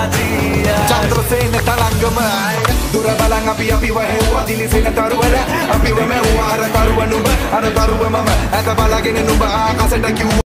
චන්ද්‍රසේන තලංගම දුර බලන් අපි වහෙව්වා දිලිසෙන තරුවල අපි වෙමෙව්වා අර තරුව නුඹ අර තරුව මම ඇත බලගෙන නුඹ ආකාශයට කිව්වා